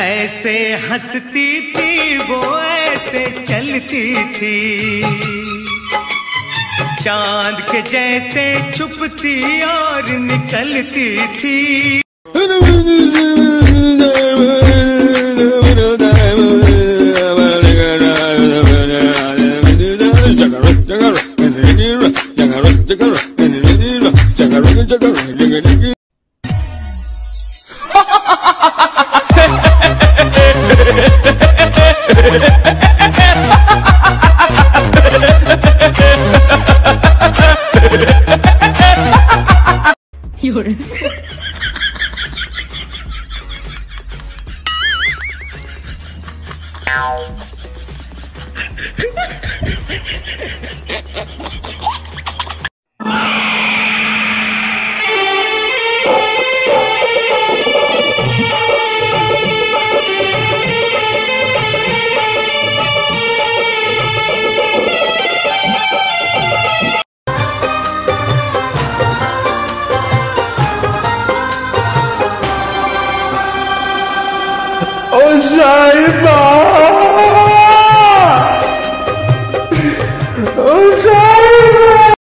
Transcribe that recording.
ऐसे हंसती थी वो ऐसे चलती थी, चांद के जैसे छुपती और निकलती थी। Oh, Sahiba!